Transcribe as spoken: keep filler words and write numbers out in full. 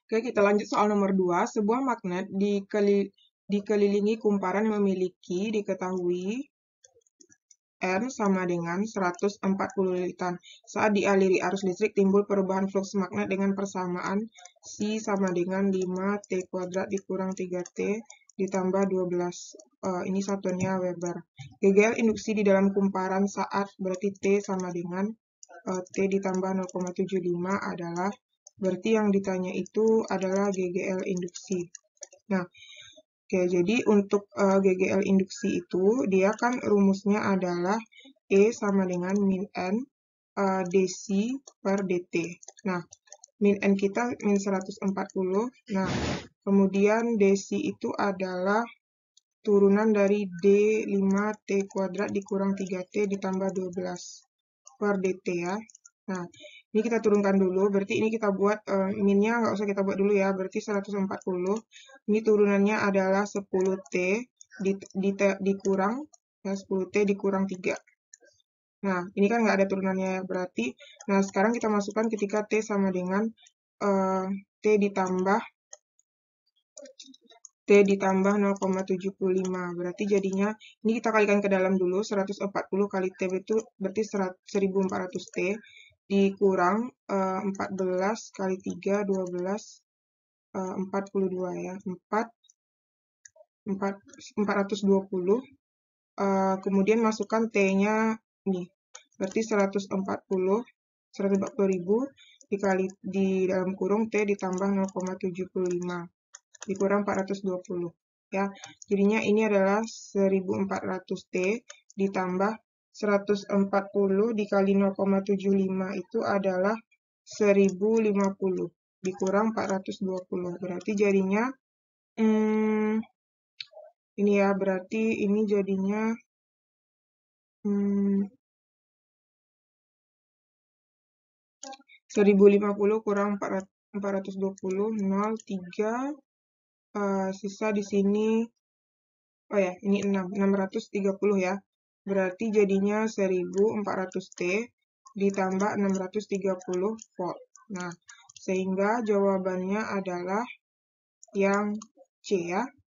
Oke, kita lanjut soal nomor dua. Sebuah magnet dikeli, dikelilingi kumparan yang memiliki diketahui N sama dengan seratus empat puluh lilitan. Saat dialiri arus listrik, timbul perubahan fluks magnet dengan persamaan C sama dengan lima T kuadrat dikurang tiga T ditambah dua belas. Uh, ini satuannya Weber. G G L induksi di dalam kumparan saat berarti T sama dengan uh, T ditambah nol koma tujuh lima adalah, berarti yang ditanya itu adalah G G L induksi. Nah, oke, jadi untuk uh, G G L induksi itu, dia kan rumusnya adalah E sama dengan min N uh, dc per dt. Nah, min N kita min seratus empat puluh. Nah, kemudian dc itu adalah turunan dari D lima T kuadrat dikurang tiga T ditambah dua belas per dt ya. Nah, ini kita turunkan dulu, berarti ini kita buat uh, minnya nggak usah kita buat dulu ya, berarti seratus empat puluh. Ini turunannya adalah sepuluh T di, di, dikurang ya, sepuluh T dikurang tiga. Nah, ini kan nggak ada turunannya berarti. Nah, sekarang kita masukkan ketika T sama dengan uh, T ditambah T ditambah nol koma tujuh lima. Berarti jadinya, ini kita kalikan ke dalam dulu, seratus empat puluh kali T itu berarti seribu empat ratus T dikurang uh, empat belas kali tiga, dua belas, uh, empat puluh dua ya, empat, empat, empat ratus dua puluh. Uh, kemudian masukkan T-nya nih, berarti seratus empat puluh, seratus empat puluh ribu dikali di dalam kurung T ditambah nol koma tujuh lima dikurang empat ratus dua puluh ya. Jadinya ini adalah seribu empat ratus T ditambah seratus empat puluh dikali nol koma tujuh lima itu adalah seribu lima puluh dikurang empat ratus dua puluh. Berarti jadinya hmm, ini ya, berarti ini jadinya hmm, seribu lima puluh kurang empat ratus dua puluh, nol, tiga, uh, sisa di sini, oh ya, ini enam, enam ratus tiga puluh ya. Berarti jadinya seribu empat ratus T ditambah enam ratus tiga puluh volt. Nah, sehingga jawabannya adalah yang C ya.